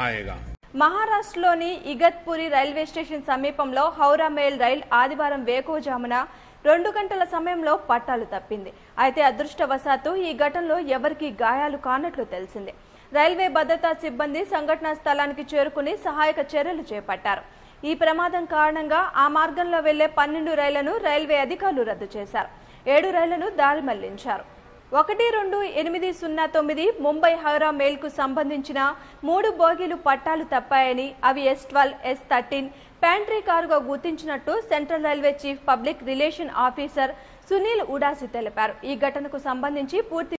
आएगा। మహారాష్ట్రలోని Igatpuri railway station సమీపంలో హౌరా మెయిల్ రైల్ ఆదివారం వేకువజామున 2 గంటల సమయంలో పట్టాలు తప్పింది. అయితే అదృష్టవశాత్తు ఈ ఘటనలో ఎవరికీ గాయాలు కానట్లు తెలిసింది. రైల్వే భద్రతా సిబ్బంది సంఘటనా స్థలానికి చేరుకుని సహాయక చర్యలు చేపట్టారు. ఈ ప్రమాదం కారణంగా ఆ మార్గంలో వెళ్లే 12 రైళ్లను రైల్వే అధికారులు రద్దు చేశారు. 7 రైళ్లను దారి మళ్లించారు. 12-809 ముంబై హౌరా మెయిల్ కు సంబంధించిన 3 బోగీలు పట్టాలు తప్పాయని, అవి S12, S13 ప్యాంట్రీ కారుగా గుర్తించినట్టు central railway chief public relation officer Sunil Udasi తెలిపారు. ఈ ఘటనకు సంబంధించి పూర్తి